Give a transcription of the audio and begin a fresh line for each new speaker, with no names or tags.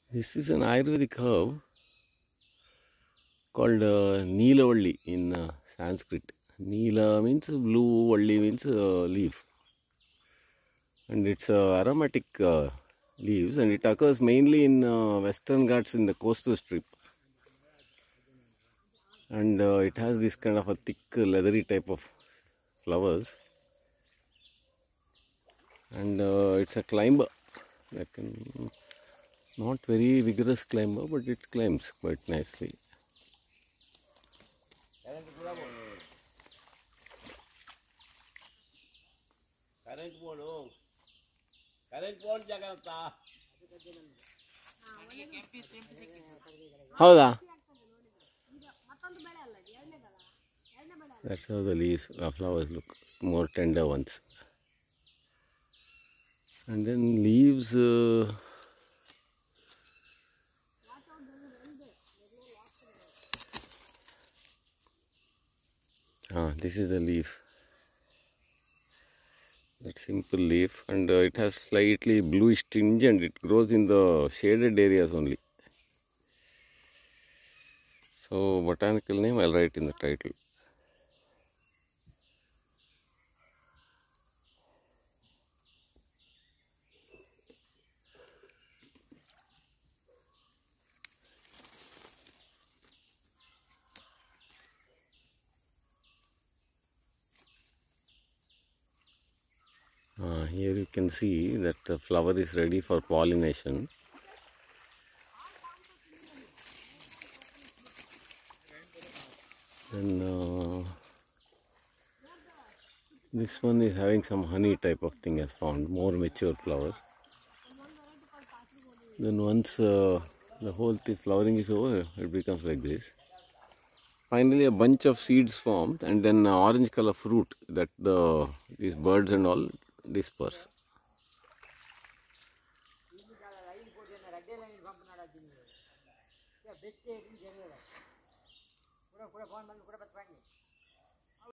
This is an Ayurvedic herb called Neelavalli in Sanskrit. Neela means blue, Valli means leaf. And it's aromatic leaves, and it occurs mainly in Western Ghats in the coastal strip. And it has this kind of a thick leathery type of flowers. And it's a climber, like not very vigorous climber, but it climbs quite nicely. ಹೌದಾ? That's how the leaves, flowers look, more tender ones. And then leaves, this is the leaf. That simple leaf, and it has slightly bluish tinge, and it grows in the shaded areas only. So botanical name I'll write in the title. Here you can see that the flower is ready for pollination. And this one is having some honey type of thing as found, more mature flowers. Then once the whole thing flowering is over, it becomes like this. Finally a bunch of seeds formed, and then orange color fruit that these birds and all disperse.